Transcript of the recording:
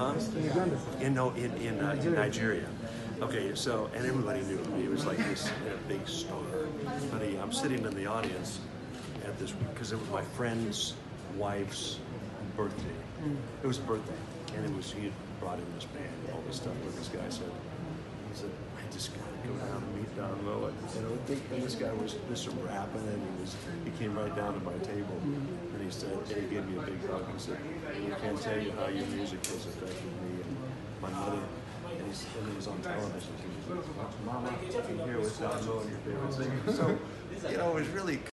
In Uganda. In Nigeria. Okay, so, and everybody knew him. He was like this big star. But I'm sitting in the audience at this, because it was my friend's wife's birthday. It was a birthday, and he had brought in this band and all this stuff. Where this guy said, I just gotta go down and meet Don Lowe. And this guy was just rapping, and he came right down to my table, and he said, and he gave me a big hug and said, I can't tell you how your music has affected me and my mother. And he was on television. He was like, Mama, you can hear what's Don Lowe and your favorite singer. So, it was really